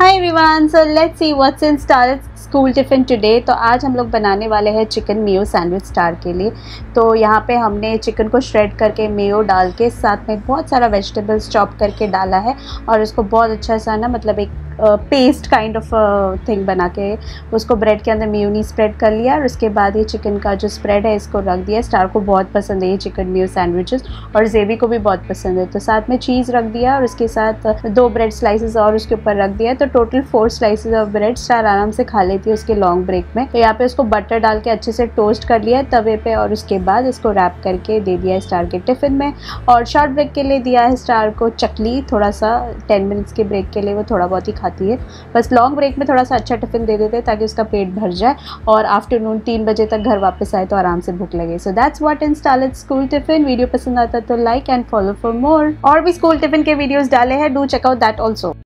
Hi everyone, so let's see what's in star school tiffin today. तो आज हम लोग बनाने वाले हैं चिकन मेयो सैंडविच स्टार के लिए। तो यहाँ पे हमने चिकन को श्रेड करके मेयो डाल के साथ में बहुत सारा वेजिटेबल्स चॉप करके डाला है और इसको बहुत अच्छा सा ना मतलब एक पेस्ट काइंड ऑफ थिंग बना के उसको ब्रेड के अंदर मेयोनीज स्प्रेड कर लिया और उसके बाद ये चिकन का जो स्प्रेड है इसको रख दिया। स्टार को बहुत पसंद है ये चिकन मेयो सैंडविचेस और जेबी को भी बहुत पसंद है। तो साथ में चीज़ रख दिया और उसके साथ 2 ब्रेड स्लाइसेस और उसके ऊपर रख दिया। तो total 4 slices of bread star आराम से खा लेती है उसके लॉन्ग ब्रेक में। तो यहाँ पे उसको बटर डाल के अच्छे से टोस्ट कर लिया तवे पे और उसके बाद इसको रैप करके दे दिया स्टार के टिफ़िन में। और शॉर्ट ब्रेक के लिए दिया है स्टार को चकली, थोड़ा सा 10 मिनट्स के ब्रेक के लिए वो थोड़ा बहुत ही खाती है। बस लॉन्ग ब्रेक में थोड़ा सा अच्छा टिफ़िन दे देते हैं ताकि उसका पेट भर जाए और आफ्टरनून 3 बजे तक घर वापस आए तो आराम से भूख लगे। So that's what in star school tiffin. Video पसंद आता तो like and follow for more. और भी स्कूल टिफ़िन के वीडियोस डाले हैं, do check out that also.